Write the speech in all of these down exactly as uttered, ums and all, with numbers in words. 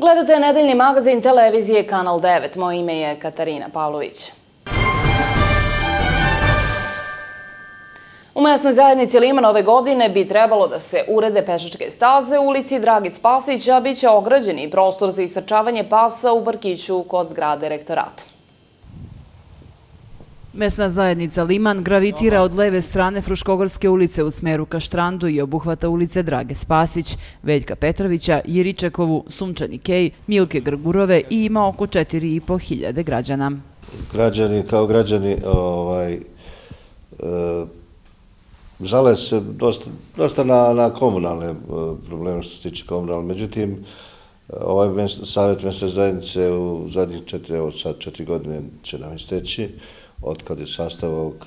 Gledate nedeljni magazin televizije Kanal devet. Moje ime je Katarina Pavlović. U mesnoj zajednici Liman ove godine bi trebalo da se urede pešačke staze u ulici Drage Spasić, a bit će ograđeni i prostor za istrčavanje pasa u parkiću kod zgrade rektorata. Mesna zajednica Liman gravitira od leve strane Fruškogorske ulice u smeru ka Štrandu i obuhvata ulice Drage Spasić, Veljka Petrovića, Jiričekovu, Sunčani Kej, Milke Grgurove i ima oko četiri i po hiljade građana. Građani kao građani žale se dosta na komunalne probleme što se tiče komunalne. Međutim, ovaj savjet mesne zajednice u zadnjih četiri, evo sad četiri godine će nam isteći, od kad je sastav ovog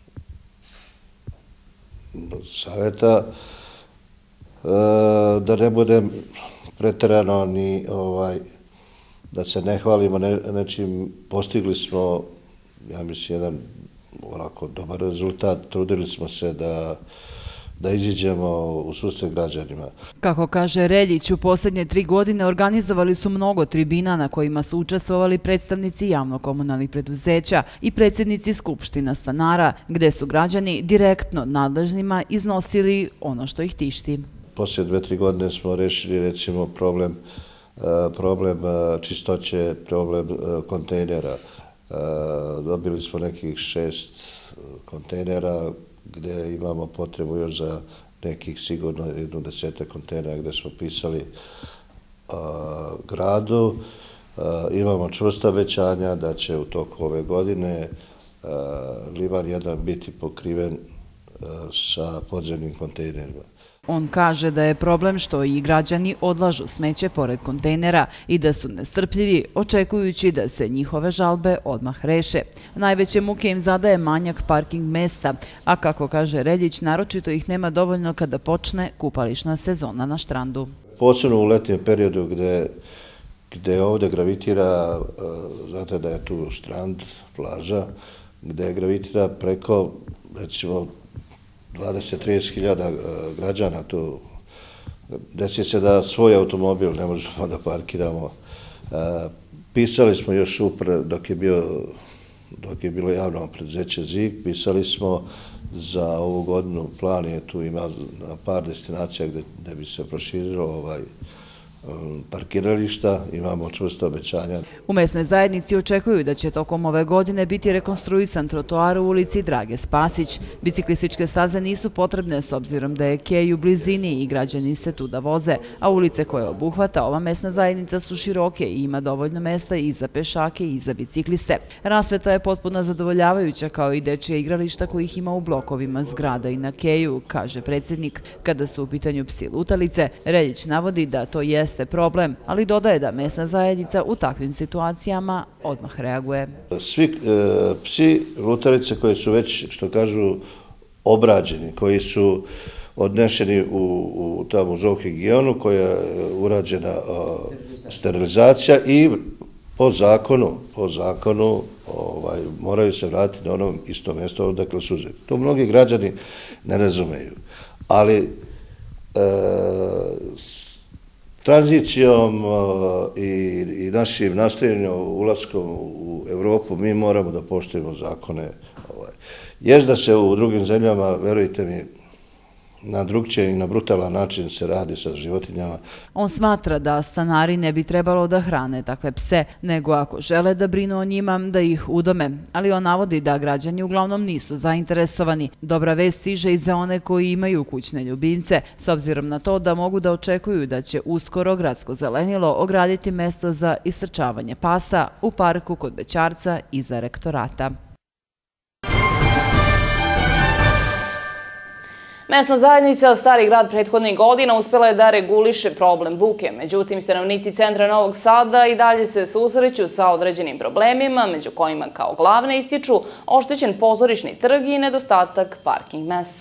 savjeta, da ne bude preterano ni da se ne hvalimo nečim. Postigli smo, ja mislim, jedan ovako dobar rezultat. Trudili smo se da da iziđemo u susret građanima. Kako kaže Reljić, u posljednje tri godine organizovali su mnogo tribina na kojima su učestvovali predstavnici javno-komunalnih preduzeća i predsjednici skupština stanara, gde su građani direktno nadležnima iznosili ono što ih tišti. Poslije dve, tri godine smo rešili recimo problem problem čistoće, problem kontejnera. Dobili smo nekih šest kontejnera gde imamo potrebu još za nekih sigurno jednu desetak kontejnera gde smo pisali gradu. Imamo čvrsta obećanja da će u toku ove godine Liman jedan biti pokriven sa podzemnim kontejnerima. On kaže da je problem što i građani odlažu smeće pored kontejnera i da su nestrpljivi, očekujući da se njihove žalbe odmah reše. Najveće muke im zadaje manjak parking mesta, a kako kaže Reljić, naročito ih nema dovoljno kada počne kupališna sezona na Štrandu. Posebno u letnjem periodu gde ovde gravitira, znate da je tu Štrand, plaža, gde gravitira preko, recimo, dvadeset do trideset hiljada građana tu. Desi se da svoj automobil ne možemo da parkiramo. Pisali smo još upre, dok je bio dok je bilo javno preduzeće ZIG, pisali smo za ovu godinu, plan je tu, ima na par destinacija gde bi se proširilo ovaj parkirališta, imamo čvrsto obećanja. U mesnoj zajednici očekuju da će tokom ove godine biti rekonstruisan trotoar u ulici Drage Spasić. Biciklističke staze nisu potrebne s obzirom da je Kej u blizini i građani se tu da voze, a ulice koje obuhvata ova mesna zajednica su široke i ima dovoljno mesta i za pešake i za bicikliste. Rasveta je potpuno zadovoljavajuća kao i dečije igrališta kojih ima u blokovima zgrada i na Keju, kaže predsjednik. Kada su u pitanju psi lutalice, Reljić navodi da to jeste problem, ali dodaje da mesna zajednica u takvim situacijama odmah reaguje. Svi psi lutalice koji su već, što kažu, obrađeni, koji su odnešeni u tamo zoohigijenu, koja je urađena sterilizacija i po zakonu, po zakonu moraju se vratiti na ono isto mjesto odakle su uzeti. To mnogi građani ne razumeju, ali tranzicijom i našim nastojanjem ulaskom u Evropu mi moramo da poštujemo zakone. Jest da se u drugim zemljama, verujte mi, na drugčiji i na brutalan način se radi sa životinjama. On smatra da stanari ne bi trebalo da hrane takve pse, nego ako žele da brinu o njima, da ih udome. Ali on navodi da građani uglavnom nisu zainteresovani. Dobra vest stiže i za one koji imaju kućne ljubimce, s obzirom na to da mogu da očekuju da će uskoro gradsko zelenilo ograditi mesto za istrčavanje pasa u parku kod Bećarca iza rektorata. Mesna zajednica Stari grad prethodnih godina uspela je da reguliše problem buke. Međutim, stanovnici centra Novog Sada i dalje se susreću sa određenim problemima, među kojima kao glavne ističu oštećen pozorišni trg i nedostatak parking mesta.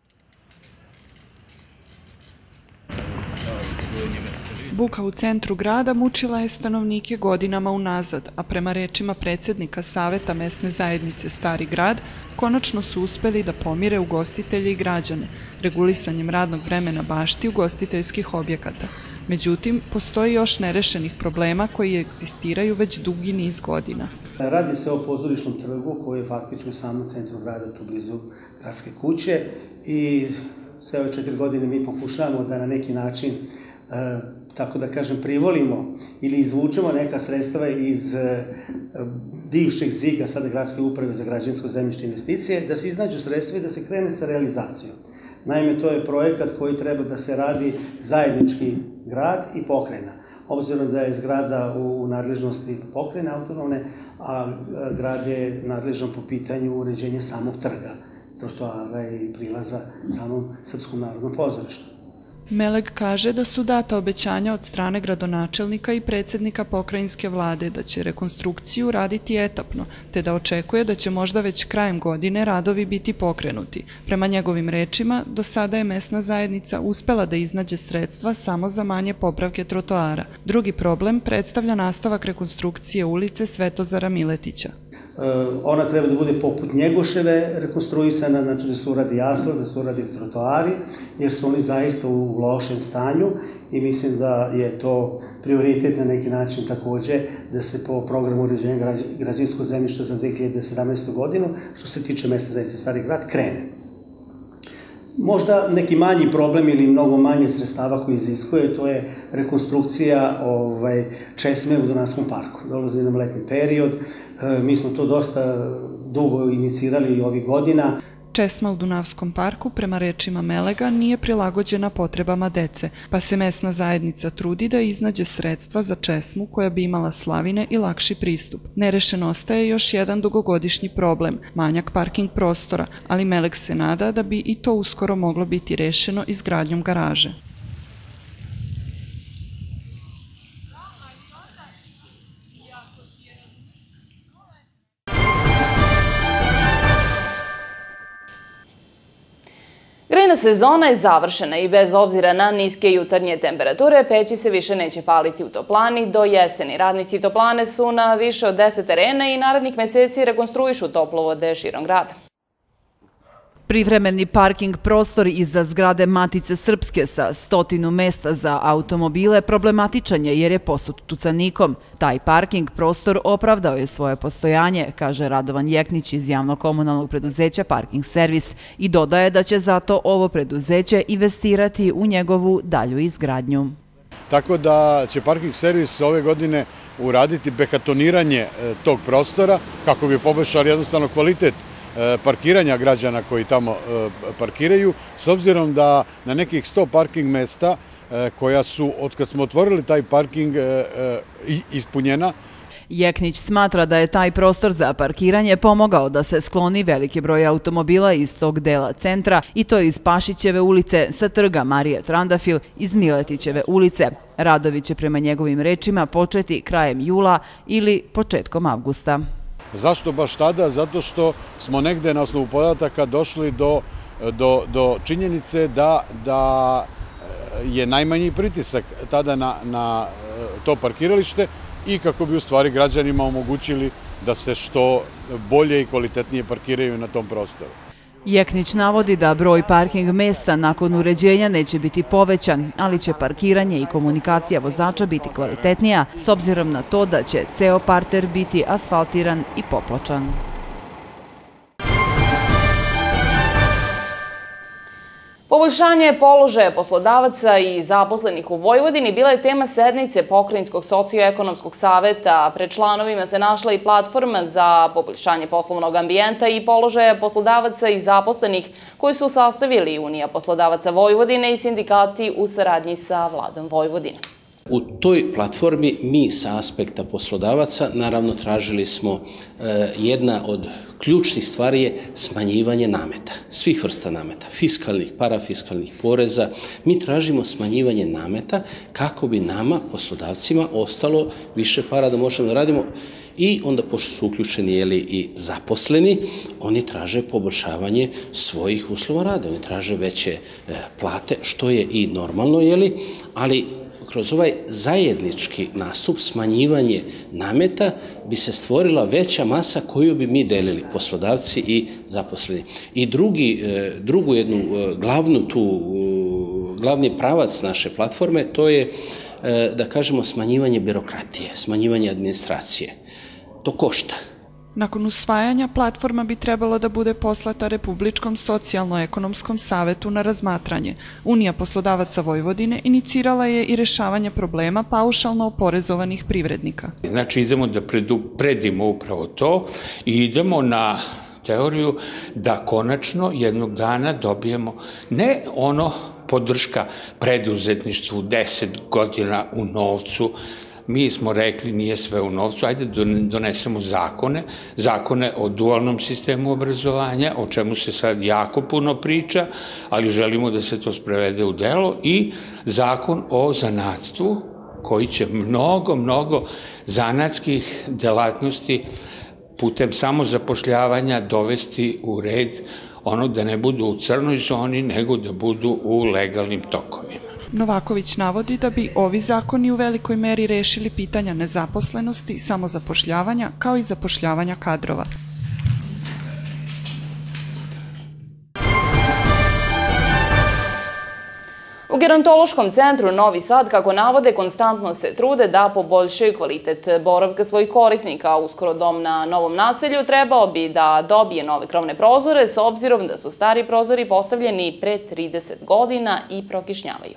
Buka u centru grada mučila je stanovnike godinama unazad, a prema rečima predsjednika Saveta mesne zajednice Stari grad, konačno su uspeli da pomire ugostitelje i građane regulisanjem radnog vremena bašti ugostiteljskih objekata. Međutim, postoji još nerešenih problema koji egzistiraju već dugi niz godina. Radi se o pozorišnom trgu koji je faktično u samom centru grada, tu blizu gradske kuće, i sve ove četiri godine mi pokušavamo da na neki način, tako da kažem, privolimo ili izvučemo neka sredstva iz bivšeg ziga, sada Gradske uprave za građevinsko zemljište i investicije, da se iznađu sredstva i da se krene sa realizacijom. Naime, to je projekat koji treba da se radi zajednički grad i pokrajina. Obzirom da je zgrada u nadležnosti pokrajine autonomne, a grad je nadležan po pitanju uređenja samog trga, trotoara i prilaza samom Srpskom narodnom pozorištu. Meleg kaže da su data obećanja od strane gradonačelnika i predsjednika pokrajinske vlade da će rekonstrukciju raditi etapno, te da očekuje da će možda već krajem godine radovi biti pokrenuti. Prema njegovim rečima, do sada je mesna zajednica uspela da iznađe sredstva samo za manje popravke trotoara. Drugi problem predstavlja nastavak rekonstrukcije ulice Svetozara Miletića. Ona treba da bude poput Njegoševe rekonstruisana, znači da se uradi asfalt, da se uradi trotoari, jer su oni zaista u lošem stanju i mislim da je to prioritet na neki način takođe da se po programu uređenja građevinskog zemljišta za dve hiljade sedamnaestu. godinu, što se tiče mesne zajednice Stari grad, krene. Možda neki manji problem ili mnogo manje sredstava koji iziskuje, to je rekonstrukcija česme u Dunavskom parku. Dolazi nam letni period, mi smo to dosta dugo inicirali i ovih godina. Česma u Dunavskom parku, prema rečima Melega, nije prilagođena potrebama dece, pa se mesna zajednica trudi da iznađe sredstva za česmu koja bi imala slavine i lakši pristup. Nerešen ostaje još jedan dugogodišnji problem, manjak parking prostora, ali Meleg se nada da bi i to uskoro moglo biti rešeno izgradnjom garaže. Grejna sezona je završena i bez obzira na niske jutarnje temperature, peći se više neće paliti u toplani do jeseni. Radnici toplane su na više od deset terena i narednih meseci rekonstruišu toplovode širom grada. Privremeni parking prostor iza zgrade Matice Srpske sa stotinu mesta za automobile problematičan je jer je posut tucanikom. Taj parking prostor opravdao je svoje postojanje, kaže Radovan Jeknić iz javno-komunalnog preduzeća Parking servis i dodaje da će zato ovo preduzeće investirati u njegovu dalju izgradnju. Tako da će Parking servis ove godine uraditi behatoniranje tog prostora kako bi poboljšali jednostavno kvalitet parkiranja građana koji tamo parkiraju, s obzirom da na nekih sto parking mesta koja su, od kad smo otvorili taj parking, ispunjena. Jeknić smatra da je taj prostor za parkiranje pomogao da se skloni veliki broj automobila iz tog dela centra i to iz Pašićeve ulice sa trga Marije Trandafil iz Miletićeve ulice. Radovi će prema njegovim rečima početi krajem jula ili početkom avgusta. Zašto baš tada? Zato što smo negde na osnovu podataka došli do činjenice da je najmanji pritisak tada na to parkiralište i kako bi u stvari građanima omogućili da se što bolje i kvalitetnije parkiraju na tom prostoru. Jeknić navodi da broj parking mesta nakon uređenja neće biti povećan, ali će parkiranje i komunikacija vozača biti kvalitetnija, s obzirom na to da će ceo parter biti asfaltiran i popločan. Poboljšanje položaja poslodavaca i zaposlenih u Vojvodini bila je tema sednice Pokrajinskog socioekonomskog saveta. Pred članovima se našla i platforma za poboljšanje poslovnog ambijenta i položaja poslodavaca i zaposlenih koji su sastavili Unija poslodavaca Vojvodine i sindikati u saradnji sa Vladom Vojvodine. U toj platformi mi sa aspekta poslodavaca naravno tražili smo jedna od ključnih stvari je smanjivanje nameta, svih vrsta nameta, fiskalnih, parafiskalnih poreza. Mi tražimo smanjivanje nameta kako bi nama, poslodavcima, ostalo više para da možemo da radimo. I onda, pošto su uključeni i zaposleni, oni traže poboljšavanje svojih uslova rada, oni traže veće plate, što je i normalno, ali kroz ovaj zajednički nastup, smanjivanje nameta, bi se stvorila veća masa koju bi mi delili, poslodavci i zaposleni. I drugu jednu glavnu tu glavni pravac naše platforme, to je, da kažemo, smanjivanje birokratije, smanjivanje administracije. To košta. Nakon usvajanja, platforma bi trebalo da bude poslata Republičkom socijalno-ekonomskom savetu na razmatranje. Unija poslodavaca Vojvodine inicirala je i rešavanje problema paušalno oporezovanih privrednika. Znači idemo da predimo upravo to i idemo na teoriju da konačno jednog dana dobijemo ne ono podrška preduzetništvu deset godina u novcu. Mi smo rekli nije sve u novcu, ajde donesemo zakone, zakone o dualnom sistemu obrazovanja, o čemu se sad jako puno priča, ali želimo da se to sprevede u delo, i zakon o zanatstvu koji će mnogo, mnogo zanatskih delatnosti putem samozapošljavanja dovesti u red, ono da ne budu u crnoj zoni, nego da budu u legalnim tokovima. Novaković navodi da bi ovi zakoni u velikoj meri rešili pitanja nezaposlenosti, samozapošljavanja, kao i zapošljavanja kadrova. U Gerontološkom centru Novi Sad, kako navode, konstantno se trude da poboljšaju kvalitet boravka svojih korisnika. Uskoro dom na Novom naselju trebao bi da dobije nove krovne prozore, s obzirom da su stari prozori postavljeni pre trideset godina i prokišnjavaju.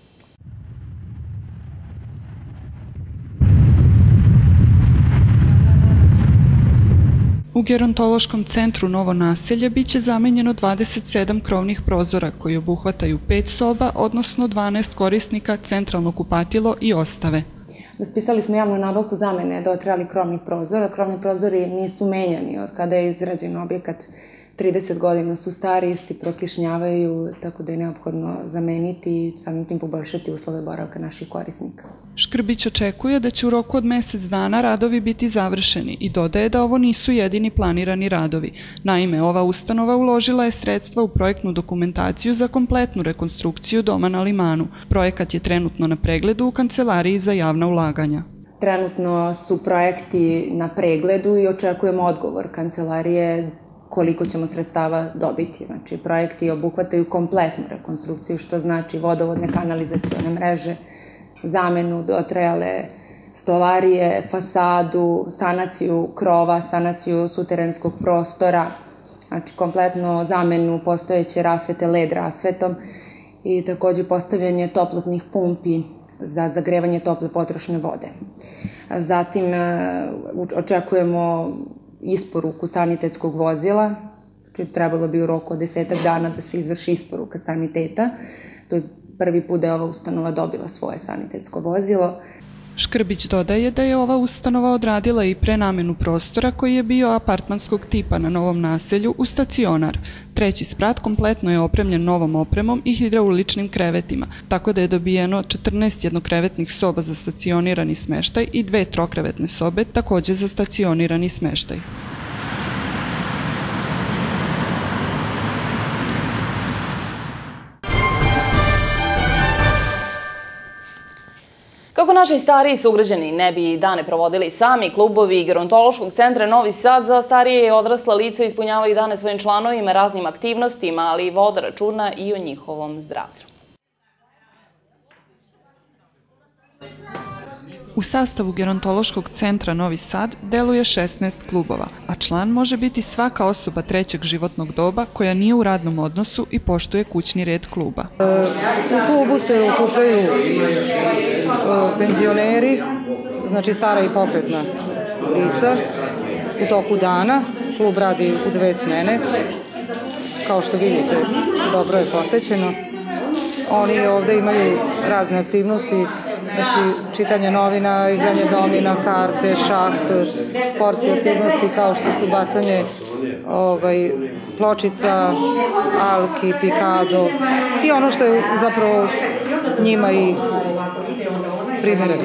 U Gerontološkom centru Novo naselje biće zamenjeno dvadeset sedam krovnih prozora koji obuhvataju pet soba, odnosno dvanaest korisnika, centralno kupatilo i ostave. Raspisali smo javnu nabavku zamene dotrajalih krovnih prozora. Krovni prozori nisu menjani od kada je izrađen objekat. trideset godina su stari, isti prokišnjavaju, tako da je neophodno zameniti i samim tim poboljšati uslove boravka naših korisnika. Škrbić očekuje da će u roku od mesec dana radovi biti završeni i dodaje da ovo nisu jedini planirani radovi. Naime, ova ustanova uložila je sredstva u projektnu dokumentaciju za kompletnu rekonstrukciju doma na Limanu. Projekat je trenutno na pregledu u Kancelariji za javna ulaganja. Trenutno su projekti na pregledu i očekujemo odgovor Kancelarije koliko ćemo sredstava dobiti. Znači, projekti obuhvataju kompletnu rekonstrukciju, što znači vodovodne kanalizacione mreže, zamenu dotrajale stolarije, fasadu, sanaciju krova, sanaciju suterenskog prostora, znači kompletno zamenu postojeće rasvete el e de rasvetom i takođe postavljanje toplotnih pumpi za zagrevanje tople potrošne vode. Zatim očekujemo isporuku sanitetskog vozila, znači trebalo bi u roku od desetak dana da se izvrši isporuka saniteta. To je prvi put da je ova ustanova dobila svoje sanitetsko vozilo. Škrbić dodaje da je ova ustanova odradila i prenamenu prostora koji je bio apartmanskog tipa na Novom naselju u stacionar. Treći sprat kompletno je opremljen novom opremom i hidrauličnim krevetima, tako da je dobijeno četrnaest jednokrevetnih soba za stacionirani smeštaj i dve trokrevetne sobe takođe za stacionirani smeštaj. Kako naši stariji sugrađani ne bi dane provodili sami, klubovi Gerontološkog centra Novi Sad za starije i odrasla lica ispunjavaju dane svojim članovima raznim aktivnostima, ali i vode računa i o njihovom zdravlju. U sastavu Gerontološkog centra Novi Sad deluje šesnaest klubova, a član može biti svaka osoba trećeg životnog doba koja nije u radnom odnosu i poštuje kućni red kluba. U klubu se okupljaju penzioneri, znači stara i pokretna lica u toku dana. Klub radi u dve smene. Kao što vidite, dobro je posećeno. Oni ovde imaju razne aktivnosti, znači čitanje novina, igranje domina, karte, šah, sportske aktivnosti kao što su bacanje pločica, alki, pikado i ono što je zapravo njima i primereno.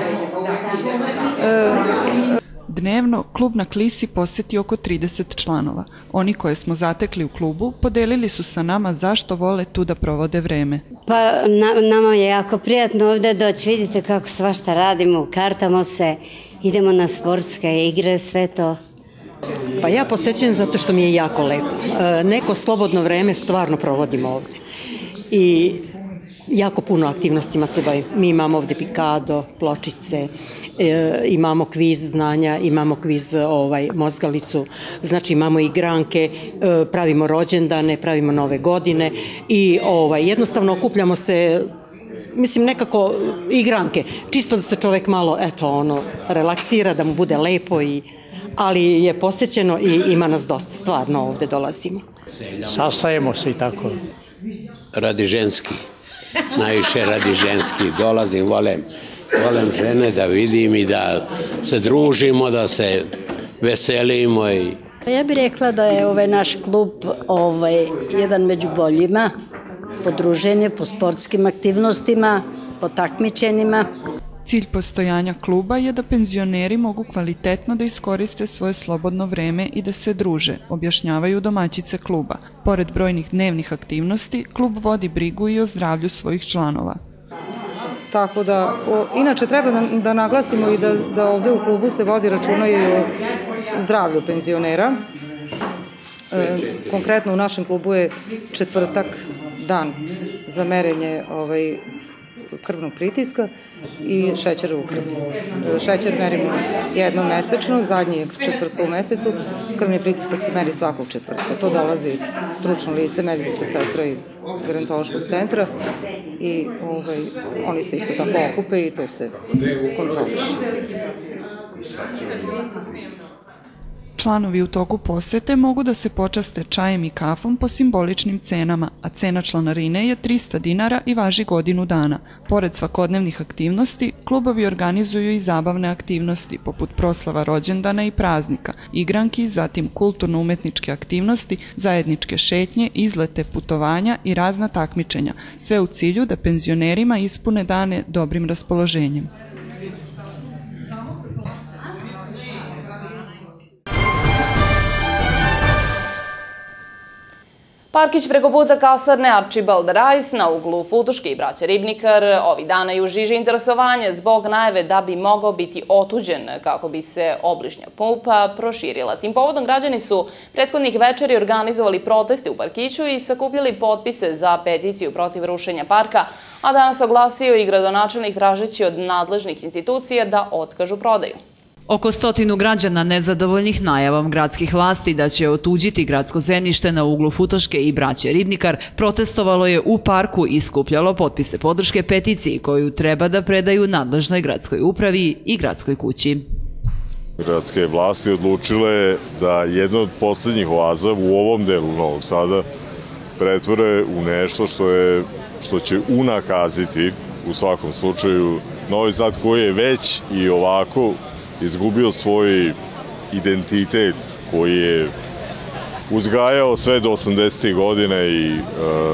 Dnevno klub na Klisi poseti oko trideset članova. Oni koje smo zatekli u klubu podelili su sa nama zašto vole tu da provode vreme. Pa nama je jako prijatno ovde doći, vidite kako svašta radimo, kartamo se, idemo na sportske igre, sve to. Pa ja posećujem zato što mi je jako lepo. Neko slobodno vreme stvarno provodim ovde. I jako puno aktivnostima se bavim. Mi imamo ovde pikado, pločice, e, imamo kviz znanja, imamo kviz ovaj, mozgalicu, znači imamo igranke, e, pravimo rođendane, pravimo nove godine i ovaj, jednostavno okupljamo se, mislim nekako igranke, čisto da se čovek malo eto ono relaksira, da mu bude lepo, i, ali je posećeno i ima nas dosta, stvarno ovde dolazimo. Sastajemo se i tako. Radi ženski, najviše radi ženski, dolazim, volim, volim žene da vidim i da se družimo, da se veselimo. I... Ja bih rekla da je ovaj naš klub ovaj, jedan među boljima, po druženju, po sportskim aktivnostima, po takmičenjima. Cilj postojanja kluba je da penzioneri mogu kvalitetno da iskoriste svoje slobodno vreme i da se druže, objašnjavaju domaćice kluba. Pored brojnih dnevnih aktivnosti, klub vodi brigu i o zdravlju svojih članova. Tako da, o, inače treba da, da naglasimo i da, da ovde u klubu se vodi računa i o zdravlju penzionera. E, konkretno u našem klubu je četvrtak dan za merenje ovaj, krvnog pritiska i šećera u krvi. Šećer merimo jednom mesečno, zadnji je četvrtka u mesecu, krvni pritisak se meri svakog četvrtka. To dolazi stručno lice, medicinska sestra iz gerontološkog centra i ovaj, oni se isto tako okupe i to se kontroliše. Članovi u toku posete mogu da se počaste čajem i kafom po simboličnim cenama, a cena članarine je trista dinara i važi godinu dana. Pored svakodnevnih aktivnosti, klubovi organizuju i zabavne aktivnosti, poput proslava rođendana i praznika, igranki, zatim kulturno-umetničke aktivnosti, zajedničke šetnje, izlete, putovanja i razna takmičenja, sve u cilju da penzionerima ispune dane dobrim raspoloženjem. Parkić preko puta kasarne Archibald Rice na uglu Futoške i braće Ribnikar ovih dana je u žiži interesovanja zbog najave da bi mogao biti otuđen kako bi se obližnja pumpa proširila. Tim povodom građani su prethodnih večeri organizovali proteste u parkiću i sakupljali potpise za peticiju protiv rušenja parka, a danas oglasio i gradonačelnik tražeći od nadležnih institucija da otkažu prodaju. Oko stotinu građana nezadovoljnih najavom gradskih vlasti da će otuđiti gradsko zemljište na uglu Futoške i braće Ribnikar protestovalo je u parku i skupljalo potpise podrške peticiji koju treba da predaju nadležnoj gradskoj upravi i gradskoj kući. Gradske vlasti odlučile da jedna od poslednjih oaza u ovom delu Novog Sada pretvore u nešto što, je, što će unakaziti u svakom slučaju Novi Sad koji je već i ovako izgubio svoj identitet koji je uzgajao sve do osamdesetih godina i e,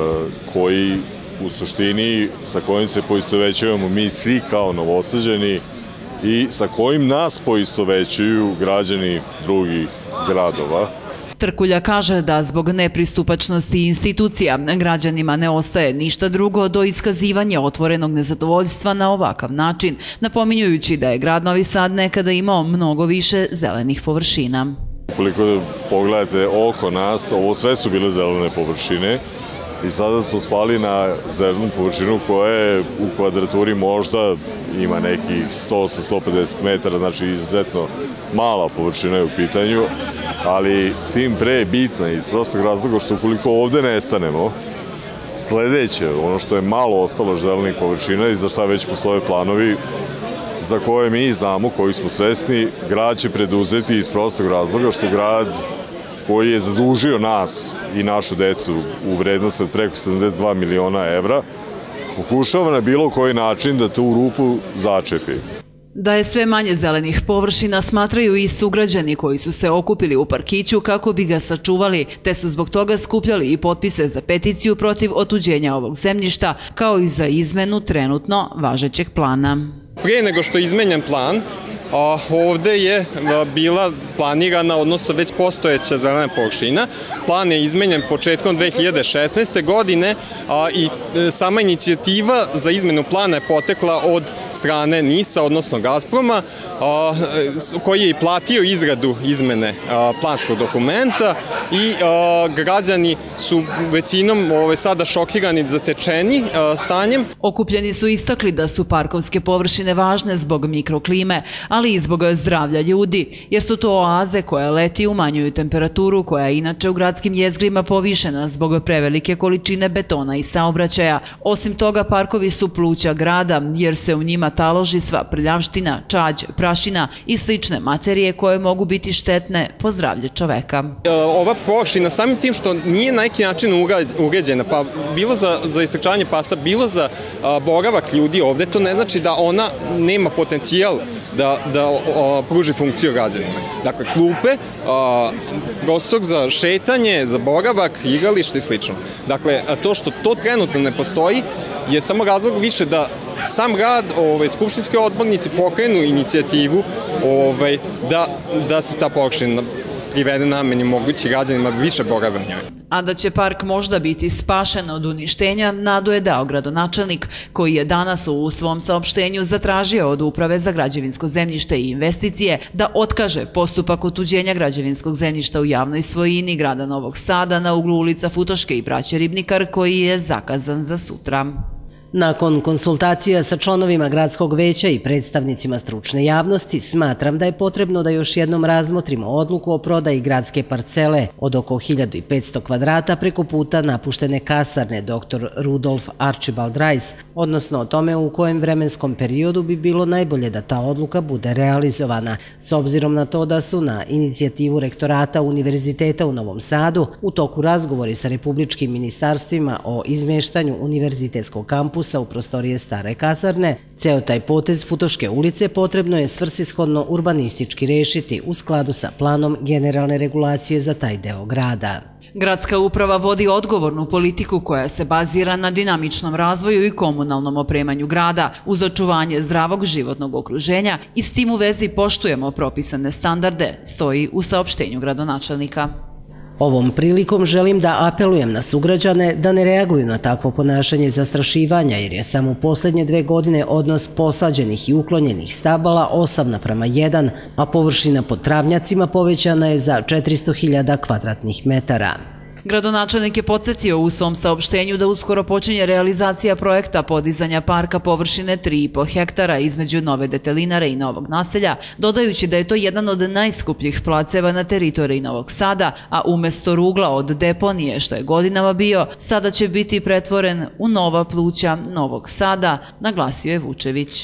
koji u suštini sa kojim se poistovećujemo mi svi kao Novosađani i sa kojim nas poistovećuju građani drugih gradova. Trkulja kaže da zbog nepristupačnosti institucija građanima ne ostaje ništa drugo do iskazivanja otvorenog nezadovoljstva na ovakav način, napominjujući da je grad Novi Sad nekada imao mnogo više zelenih površina. Ukoliko pogledate oko nas, ovo sve su bile zelene površine i sada smo spali na zelenu površinu koja je u kvadraturi možda ima nekih sto do sto pedeset metara, znači izuzetno mala površina je u pitanju, ali tim pre je bitna iz prostog razloga što ukoliko ovde nestanemo, sledeće, ono što je malo ostalo zelenih površina i za šta već postoje planovi za koje mi znamo, koji smo svesni, grad će preduzeti iz prostog razloga što grad koji je zadužio nas i našu decu u vrednosti od preko sedamdeset dva miliona evra, pokušava na bilo koji način da tu rupu začepi. Da je sve manje zelenih površina smatraju i sugrađani koji su se okupili u parkiću kako bi ga sačuvali, te su zbog toga skupljali i potpise za peticiju protiv otuđenja ovog zemljišta, kao i za izmenu trenutno važećeg plana. Prije nego što je izmenjen plan, ovde je bila planirana, odnosno već postojeća zelena površina. Plan je izmenjen početkom dve hiljade šesnaeste. godine i sama inicijativa za izmenu plana je potekla od strane NIS-a, odnosno Gazproma, koji je i platio izradu izmene planskog dokumenta i građani su većinom sada šokirani, zatečeni stanjem. Okupljeni su istakli da su parkovske površine važne zbog mikroklime, ali i zbog zdravlja ljudi, jer su to oaze koje leti umanjuju temperaturu koja je inače u gradskim jezgrima povišena zbog prevelike količine betona i saobraćaja. Osim toga, parkovi su pluća grada, jer se u njima taloži sva prljavština, čađ, prašina i slične materije koje mogu biti štetne po zdravlje čoveka. Ova površina, samim tim što nije na neki način uređena, pa bilo za istrčavanje pasa, bilo za boravak ljudi ovde, to ne znači da ona nema potencijal da pruži funkciju građanima. Dakle, klupe, prostor za šetanje, za boravak, igralište i slično. Dakle, to što to trenutno ne postoji je samo razlog više da sam grad, skupštinski odbornici pokrenu inicijativu da se ta površina privede nameni, mogući građanima više borave u njoj. A da će park možda biti spašen od uništenja, nadu je dao gradonačelnik, koji je danas u svom saopštenju zatražio od Uprave za građevinsko zemljište i investicije da otkaže postupak otuđenja građevinskog zemljišta u javnoj svojini grada Novog Sada na uglu ulica Futoške i Braće Ribnikar, koji je zakazan za sutra. Nakon konsultacija sa članovima gradskog veća i predstavnicima stručne javnosti, smatram da je potrebno da još jednom razmotrimo odluku o prodaji gradske parcele od oko hiljadu petsto kvadrata preko puta napuštene kasarne doktor Rudolf Archibald Rice, odnosno o tome u kojem vremenskom periodu bi bilo najbolje da ta odluka bude realizovana, s obzirom na to da su na inicijativu rektorata Univerziteta u Novom Sadu u toku razgovori sa republičkim ministarstvima o izmeštanju univerzitetskog kampusa u prostorije stare kasarne. Ceo taj potez Futoške ulice potrebno je svrsishodno urbanistički rešiti u skladu sa planom generalne regulacije za taj deo grada. Gradska uprava vodi odgovornu politiku koja se bazira na dinamičnom razvoju i komunalnom opremanju grada uz očuvanje zdravog životnog okruženja i s tim u vezi poštujemo propisane standarde, stoji u saopštenju gradonačelnika. Ovom prilikom želim da apelujem na sugrađane da ne reaguju na takvo ponašanje zastrašivanja, jer je samo poslednje dve godine odnos posađenih i uklonjenih stabala osam naprama jedan, a površina pod travnjacima povećana je za četiristo hiljada kvadratnih metara. Gradonačelnik je podsjetio u svom saopštenju da uskoro počinje realizacija projekta podizanja parka površine tri i po hektara između Nove Detelinare i Novog Naselja, dodajući da je to jedan od najskupljih placeva na teritoriji Novog Sada, a umesto rugla od deponije, što je godinama bio, sada će biti pretvoren u nova pluća Novog Sada, naglasio je Vučević.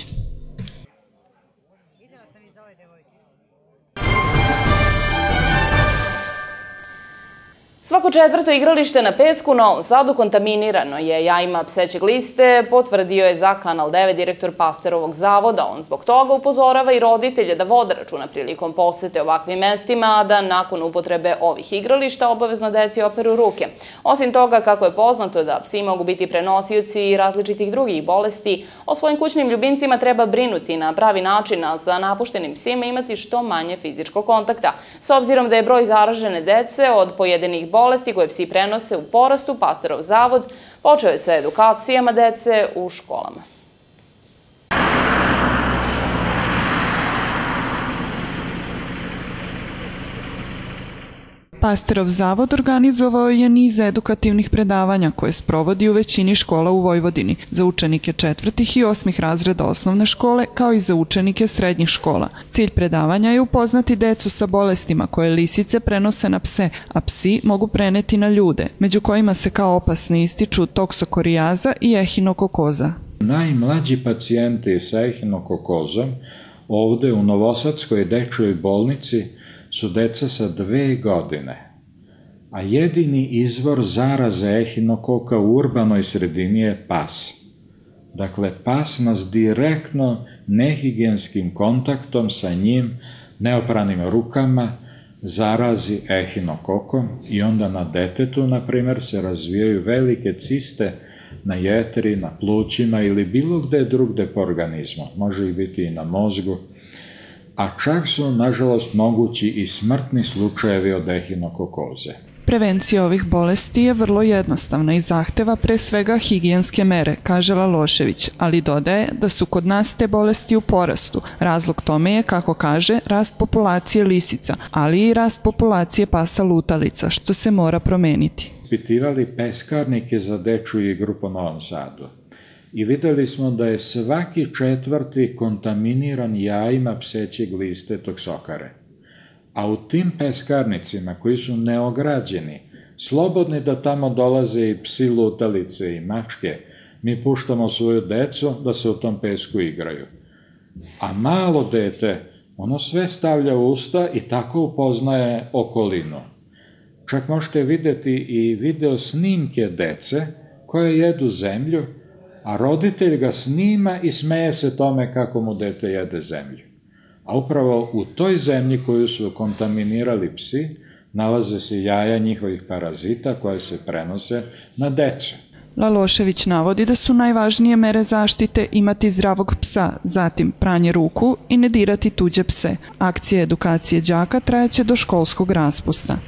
Svako četvrto igralište na pesku u Novom Sadu kontaminirano je jajima pseće gliste, potvrdio je za Kanal devet direktor Pasterovog zavoda. On zbog toga upozorava i roditelje da vode računa prilikom posete ovakvim mestima, a da nakon upotrebe ovih igrališta obavezno deci operu ruke. Osim toga, kako je poznato da psi mogu biti prenosioci različitih drugih bolesti, o svojim kućnim ljubimcima treba brinuti na pravi način, a za napuštenim psima imati što manje fizičkog kontakta. S obzirom da je broj zaražene dece od pojedinih bolesti bolesti koje psi prenose u porastu, Pasterov zavod počeo je sa edukacijama dece u školama. Pasterov zavod organizovao je niz edukativnih predavanja koje sprovodi u većini škola u Vojvodini za učenike četvrtih i osmih razreda osnovne škole, kao i za učenike srednjih škola. Cilj predavanja je upoznati decu sa bolestima koje lisice prenose na pse, a psi mogu preneti na ljude, među kojima se kao opasni ističu toksokorijaza i ehinokokoza. Najmlađi pacijenti sa ehinokokozom ovde u Novosadskoj dečjoj bolnici su deca sa dve godine, a jedini izvor zaraze ehinokoka u urbanoj sredini je pas. Dakle, pas nas direktno nehigijenskim kontaktom sa njim, neopranim rukama, zarazi ehinokokom i onda na detetu, na primjer, se razvijaju velike ciste na jetri, na plućima ili bilo gde drugde po organizmu. Može ih biti i na mozgu. a čak su, nažalost, mogući i smrtni slučajevi od ehinokokoze. Prevencija ovih bolesti je vrlo jednostavna i zahteva pre svega higijenske mere, kaže Lalošević, ali dodaje da su kod nas te bolesti u porastu. Razlog tome je, kako kaže, rast populacije lisica, ali i rast populacije pasa lutalica, što se mora promeniti. Ispitivali peskarnike za dečju igru po Novom Sadu i videli smo da je svaki četvrti kontaminiran jajima pseće gliste toksokare. A u tim peskarnicima koji su neograđeni, slobodni da tamo dolaze i psi lutalice i mačke, mi puštamo svoju decu da se u tom pesku igraju. A malo dete, ono sve stavlja u usta i tako upoznaje okolinu. Čak možete videti i video snimke dece koje jedu zemlju, a roditelj ga snima i smeje se tome kako mu dete jede zemlju. A upravo u toj zemlji koju su kontaminirali psi nalaze se jaja njihovih parazita koje se prenose na decu. Lalošević navodi da su najvažnije mere zaštite imati zdravog psa, zatim pranje ruku i ne dirati tuđe pse. Akcija edukacije đaka trajaće do školskog raspusta.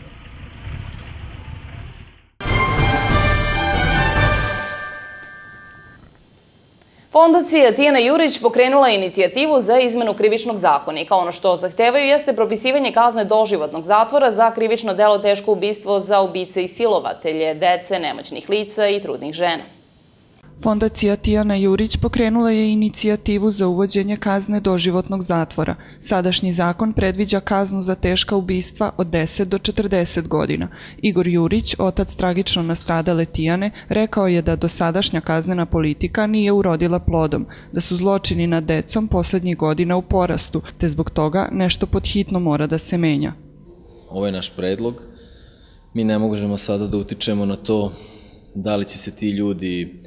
Fondacija Tijana Jurić pokrenula je inicijativu za izmenu krivičnog zakonika. Ono što zahtevaju jeste propisivanje kazne doživotnog zatvora za krivično delo teško ubistvo za ubice i silovatelje, dece, nemoćnih lica i trudnih žena. Fondacija Tijana Jurić pokrenula je inicijativu za uvođenje kazne doživotnog zatvora. Sadašnji zakon predviđa kaznu za teška ubistva od deset do četrdeset godina. Igor Jurić, otac tragično nastradale Tijane, rekao je da dosadašnja kaznena politika nije urodila plodom, da su zločini nad decom poslednjih godina u porastu, te zbog toga nešto pod hitno mora da se menja. Ovo je naš predlog. Mi ne možemo sada da utičemo na to da li će se ti ljudi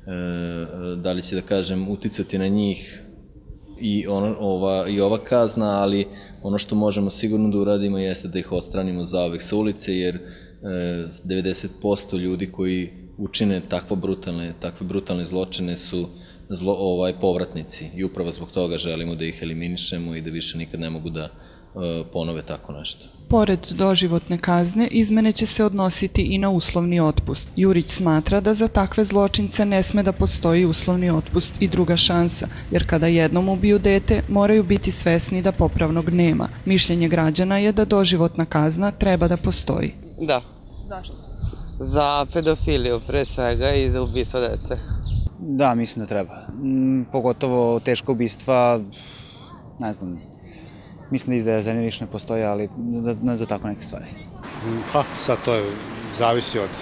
da li će, da kažem, uticati na njih i ova kazna, ali ono što možemo sigurno da uradimo jeste da ih odstranimo zauvek sa ulice, jer devedeset posto ljudi koji učine takve brutalne zločine su povratnici i upravo zbog toga želimo da ih eliminišemo i da više nikad ne mogu da ponove tako nešto. Pored doživotne kazne, izmene će se odnositi i na uslovni otpust. Jurić smatra da za takve zločince ne sme da postoji uslovni otpust i druga šansa, jer kada jednom ubiju dete, moraju biti svesni da popravnog nema. Mišljenje građana je da doživotna kazna treba da postoji. Da. Zašto? Za pedofiliju pre svega i za ubistvo dece. Da, mislim da treba. Pogotovo teška ubistva, ne znam, mislim da izdaja zemlje više ne postoji, ali za tako neke stvari. Pa, sad to zavisi od,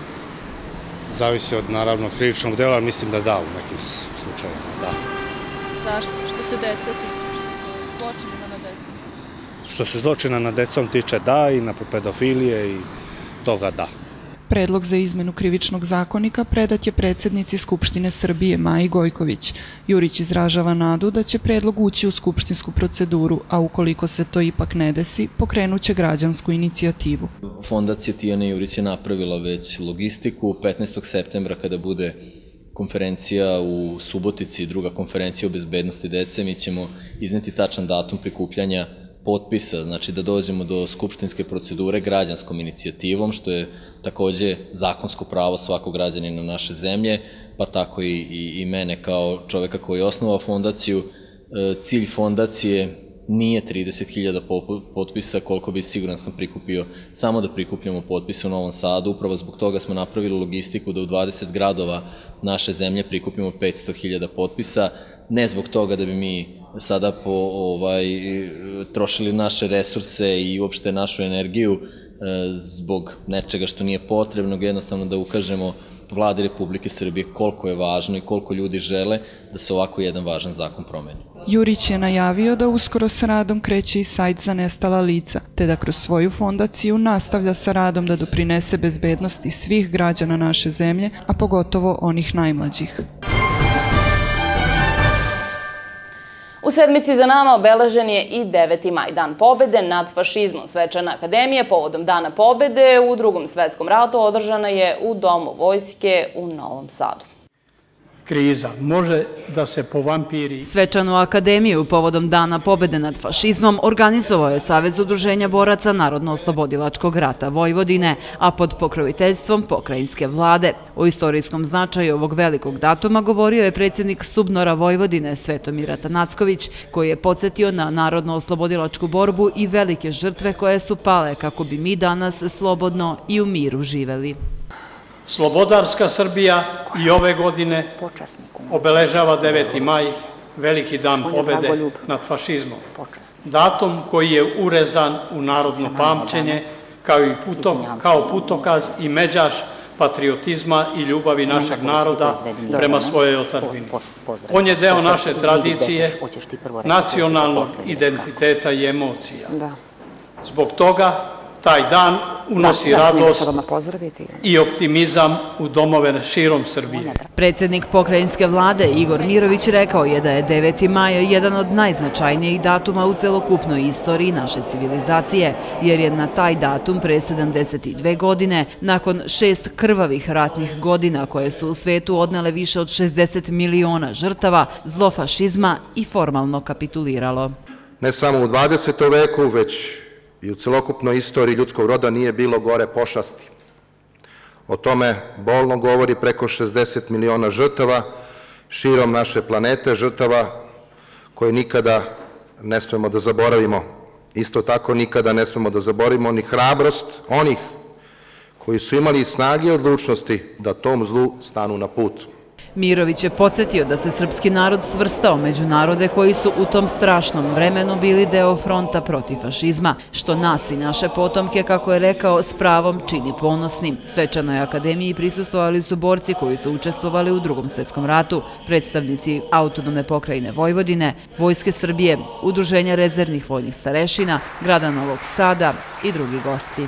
zavisi od, naravno, od krivičnog dela, ali mislim da da, u nekim slučajima, da. Zašto? Što se deca tiče, što se zločinima na decom? Što se zločina na decom tiče, da, i na pedofilije i toga, da. Predlog za izmenu krivičnog zakonika predat je predsjednici Skupštine Srbije Maji Gojković. Jurić izražava nadu da će predlog ući u skupštinsku proceduru, a ukoliko se to ipak ne desi, pokrenuće građansku inicijativu. Fondacija Tijana Jurić je napravila već logistiku. petnaestog septembra kada bude konferencija u Subotici, druga konferencija o bezbednosti dece, mi ćemo izneti tačan datum prikupljanja potpisa, znači da dođemo do skupštinske procedure građanskom inicijativom, što je takođe zakonsko pravo svakog građanina naše zemlje, pa tako i mene kao čoveka koji je osnovao fondaciju. Cilj fondacije nije trideset hiljada potpisa, koliko bi siguran sam prikupio samo da prikupljamo potpise u Novom Sadu. Upravo zbog toga smo napravili logistiku da u dvadeset gradova naše zemlje prikupimo petsto hiljada potpisa, ne zbog toga da bi mi sada trošili naše resurse i uopšte našu energiju zbog nečega što nije potrebno, jednostavno da ukažemo Vladi Republike Srbije koliko je važno i koliko ljudi žele da se ovako jedan važan zakon promeni. Jurić je najavio da uskoro sa radom kreće i sajt za nestala lica, te da kroz svoju fondaciju nastavlja sa radom da doprinese bezbednosti svih građana naše zemlje, a pogotovo onih najmlađih. U sedmici za nama obeležen je i deveti maj, dan pobede nad fašizmom. Svečana akademija povodom Dana pobede u Drugom svetskom ratu održana je u Domu vojske u Novom Sadu. kriza, može da se povampiri. Svečanu akademiju povodom Dana pobede nad fašizmom organizovao je Savez udruženja boraca Narodno-oslobodilačkog rata Vojvodine, a pod pokroviteljstvom pokrajinske vlade. O istorijskom značaju ovog velikog datuma govorio je predsjednik Subnora Vojvodine Svetomir Atanacković, koji je podsjetio na narodno-oslobodilačku borbu i velike žrtve koje su pale kako bi mi danas slobodno i u miru živeli. Slobodarska Srbija i ove godine obeležava deveti maj, veliki dan pobede nad fašizmom. Datum koji je urezan u narodno pamćenje kao putokaz i međaš patriotizma i ljubavi našeg naroda prema svojoj otadžbini. On je deo naše tradicije, nacionalnog identiteta i emocija. Zbog toga taj dan unosi radost i optimizam u domove širom Srbije. Predsjednik pokrajinske vlade Igor Mirović rekao je da je deveti maj jedan od najznačajnijih datuma u celokupnoj istoriji naše civilizacije, jer je na taj datum pre sedamdeset dve godine, nakon šest krvavih ratnih godina koje su u svetu odnele više od šezdeset miliona žrtava, zlo fašizma i formalno kapituliralo. Ne samo u dvadesetom veku, već i u celokupnoj istoriji ljudskog roda nije bilo gore pošasti. O tome bolno govori preko šezdeset miliona žrtava širom naše planete, žrtava koje nikada ne smemo da zaboravimo. Isto tako nikada ne smemo da zaboravimo ni hrabrost onih koji su imali snage i odlučnosti da tom zlu stanu na put. Mirović je podsjetio da se srpski narod svrstao među narode koji su u tom strašnom vremenu bili deo fronta protiv fašizma, što nas i naše potomke, kako je rekao, s pravom čini ponosnim. Svečanoj akademiji prisustvovali su borci koji su učestvovali u Drugom svjetskom ratu, predstavnici Autonomne pokrajine Vojvodine, Vojske Srbije, Udruženja rezervnih vojnih starešina, grada Novog Sada i drugi gosti.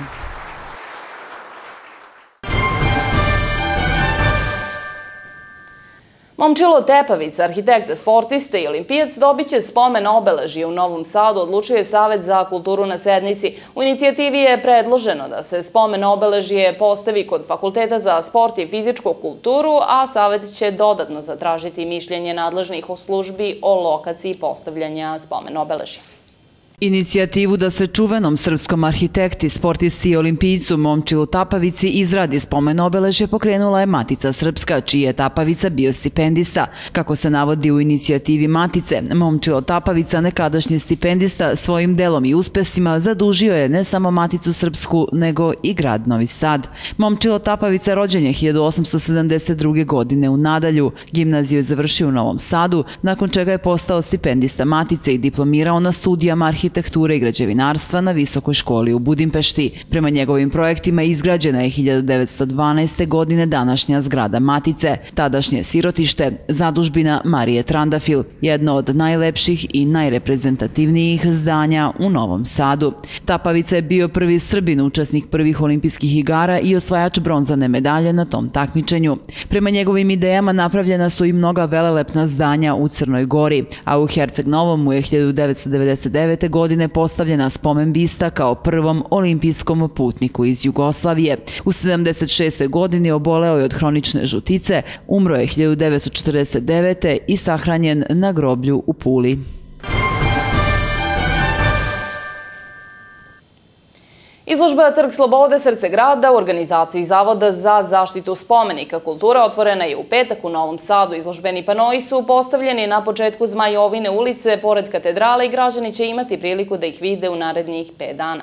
Momčilo Tepavica, arhitekta, sportista i olimpijac, dobit će spomen obeležje u Novom Sadu, odlučuje Savet za kulturu na sednici. U inicijativi je predloženo da se spomen obeležje postavi kod Fakulteta za sport i fizičku kulturu, a Savet će dodatno zatražiti mišljenje nadležnih službi o lokaciji postavljanja spomen obeležja. Inicijativu da se čuvenom srpskom arhitekti, sportisti i olimpijcu Momčilu Tapavici izradi spomen obeležje pokrenula je Matica Srpska, čiji je Tapavica bio stipendista. Kako se navodi u inicijativi Matice, Momčilo Tapavica, nekadašnji stipendista, svojim delom i uspesima zadužio je ne samo Maticu Srpsku, nego i grad Novi Sad. Momčilo Tapavica rođen je hiljadu osamsto sedamdeset druge. godine u Nadalju. Gimnaziju je završio u Novom Sadu, nakon čega je postao stipendista Matice i diplomirao na studijama arhitekture i građevinarstva na Visokoj školi u Budimpešti. Prema njegovim projektima izgrađena je hiljadu devetsto dvanaeste. godine današnja zgrada Matice, tadašnje sirotište, zadužbina Marije Trandafil, jedno od najlepših i najreprezentativnijih zdanja u Novom Sadu. Tapavica je bio prvi Srbin, učesnik prvih olimpijskih igara i osvajač bronzane medalje na tom takmičenju. Prema njegovim idejama napravljena su i mnoga velelepna zdanja u Crnoj Gori, a u Herceg Novom je hiljadu devetsto devedeset devete. godine postavljena spomen bista kao prvom olimpijskom putniku iz Jugoslavije. U sedamdeset šestoj. godini oboleo je od hronične žutice, umro je hiljadu devetsto četrdeset devete. i sahranjen na groblju u Puli. Izložba Trg slobode srce grada u organizaciji Zavoda za zaštitu spomenika kultura otvorena je u petak u Novom Sadu. Izložbeni panoi su postavljeni na početku Zmajovine ulice pored katedrale i građani će imati priliku da ih vide u narednih pet dana.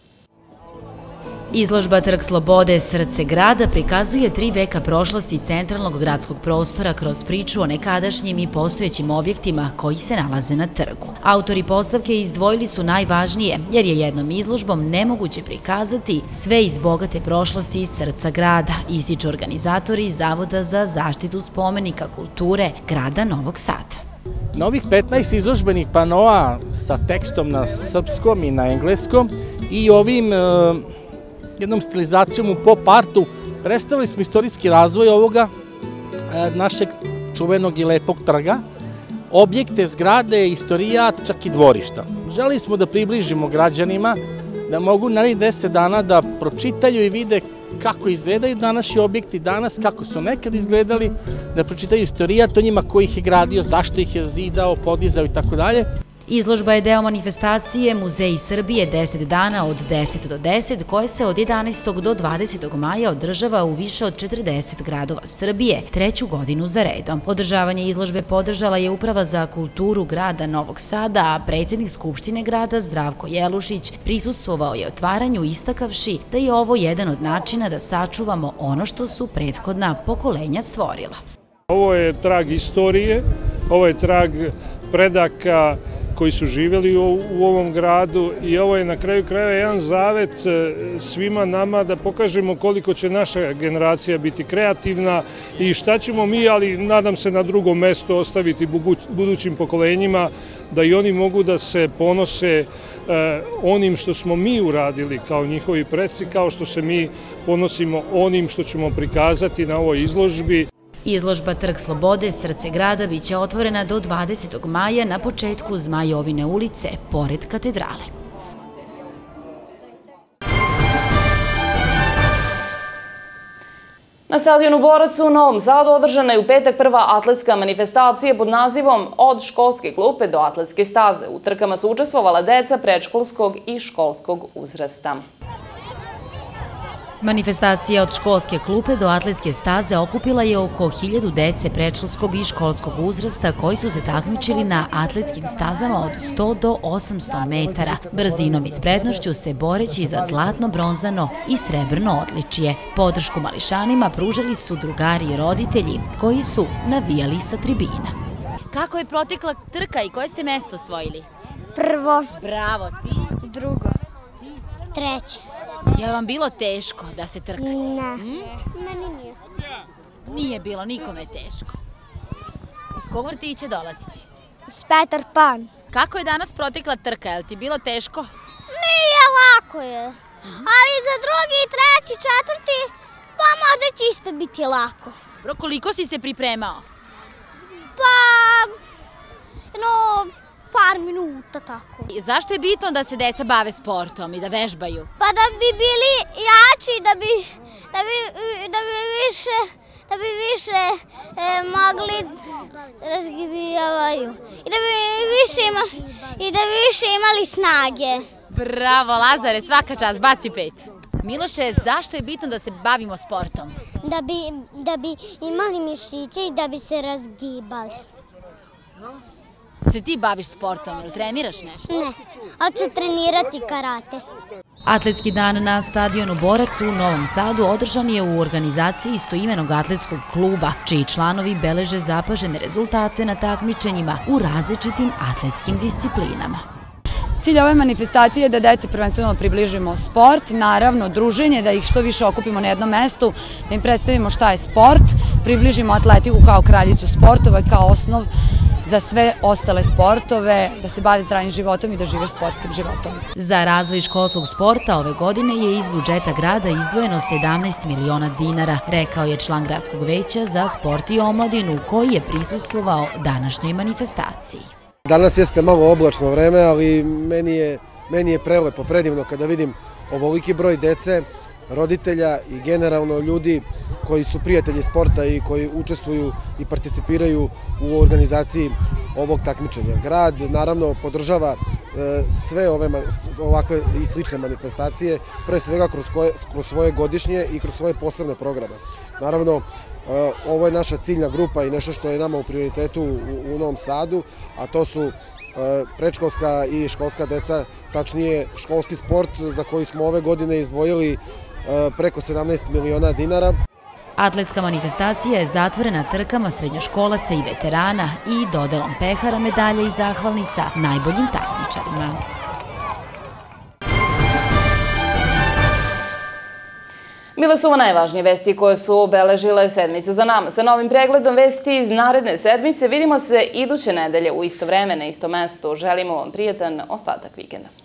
Izložba Trg slobode srce grada prikazuje tri veka prošlosti centralnog gradskog prostora kroz priču o nekadašnjim i postojećim objektima koji se nalaze na trgu. Autori postavke izdvojili su najvažnije, jer je jednom izložbom nemoguće prikazati sve iz bogate prošlosti iz srca grada, ističu organizatori Zavoda za zaštitu spomenika kulture grada Novog Sada. Na ovih petnaest izložbenih panoa sa tekstom na srpskom i na engleskom i ovim jednom stilizacijom u pop artu predstavili smo istorijski razvoj ovoga našeg čuvenog i lepog trga, objekte, zgrade, istorijat, čak i dvorišta. Želeli smo da približimo građanima da mogu narednih deset dana da pročitaju i vide kako izgledaju današnji objekti danas, kako su nekad izgledali, da pročitaju istorijat o njima, ko ih je gradio, zašto ih je zidao, podizao i tako dalje. Izložba je deo manifestacije Muzeji Srbije deset dana od deset do deset, koje se od jedanaestog do dvadesetog maja održava u više od četrdeset gradova Srbije, treću godinu za redom. Održavanje izložbe podržala je Uprava za kulturu grada Novog Sada, a predsjednik Skupštine grada Zdravko Jelušić prisustvovao je otvaranju, istakavši da je ovo jedan od načina da sačuvamo ono što su prethodna pokolenja stvorila. Ovo je trag istorije, ovo je trag predaka koji su živjeli u ovom gradu i ovo je na kraju krajeva jedan zavet svima nama da pokažemo koliko će naša generacija biti kreativna i šta ćemo mi, ali nadam se na drugom mestu, ostaviti budućim pokolenjima da i oni mogu da se ponose onim što smo mi uradili kao njihovi preci, kao što se mi ponosimo onim što ćemo prikazati na ovoj izložbi. Izložba Trg Slobode, srce grada, biće otvorena do dvadesetog maja na početku Zmajovine ulice, pored katedrale. Na stadionu Borac u Novom Sadu održana je u petak prva atletska manifestacija pod nazivom Od školske klupe do atletske staze. U trkama su učestvovala deca predškolskog i školskog uzrasta. Manifestacija od školske klupe do atletske staze okupila je oko hiljadu dece predškolskog i školskog uzrasta koji su se takmičili na atletskim stazama od sto do osamsto metara, brzinom i spretnošću se boreći za zlatno, bronzano i srebrno odličje. Podršku mališanima pružali su drugari i roditelji koji su navijali sa tribina. Kako je protekla trka i koje ste mesto osvojili? Prvo. Bravo, ti? Drugo. Ti? Treće. Je li vam bilo teško da se trkate? Ne. Meni nije. Nije bilo nikome teško. Iz kog vrtića dolaziti? S Petar Pan. Kako je danas protekla trka? Je li ti bilo teško? Nije, lako je. Ali za drugi, treći, četvrti, pa možda će isto biti lako. Bro, koliko si se pripremao? Pa, no... par minuta, tako. Zašto je bitno da se deca bave sportom i da vežbaju? Pa da bi bili jači, da bi, da bi, da bi više, da bi više e, mogli razgibijavaju. I da bi više, ima, i da bi više imali snage. Bravo, Lazare, svaka čast, baci pet. Miloše, zašto je bitno da se bavimo sportom? Da bi, da bi imali mišiće i da bi se razgibali. Se ti baviš sportom ili treniraš nešto? Ne, ali ću trenirati karate. Atletski dan na stadionu Borac u Novom Sadu održan je u organizaciji istoimenog atletskog kluba, čiji članovi beleže zapažene rezultate na takmičenjima u različitim atletskim disciplinama. Cilj ove manifestacije je da deci prvenstveno približimo sport, naravno druženje, da ih što više okupimo na jednom mestu, da im predstavimo šta je sport, približimo atletiku kao kraljicu sportova i kao osnov za sve ostale sportove, da se bave zdravim životom i da žive sportskim životom. Za razvoj školskog sporta ove godine je iz budžeta grada izdvojeno sedamnaest miliona dinara, rekao je član gradskog veća za sport i omladinu koji je prisustvovao današnjoj manifestaciji. Danas jeste malo oblačno vreme, ali meni je, meni je prelepo, predivno kada vidim ovoliki broj dece, roditelja i generalno ljudi koji su prijatelji sporta i koji učestvuju i participiraju u organizaciji ovog takmičenja. Grad naravno podržava sve ove ovakve i slične manifestacije, pre svega kroz, koje, kroz svoje godišnje i kroz svoje posebne programe. Naravno, ovo je naša ciljna grupa i nešto što je nama u prioritetu u, u Novom Sadu, a to su predškolska i školska deca, tačnije školski sport za koji smo ove godine izdvojili preko sedamnaest miliona dinara. Atletska manifestacija je zatvorena trkama srednjoškolaca i veterana i dodelom pehara, medalja i zahvalnica najboljim takmičarima. Bile su ovo najvažnije vesti koje su obeležile sedmicu za nama. Sa novim pregledom vesti iz naredne sedmice vidimo se iduće nedelje u isto vreme na istom mestu. Želimo vam prijatan ostatak vikenda.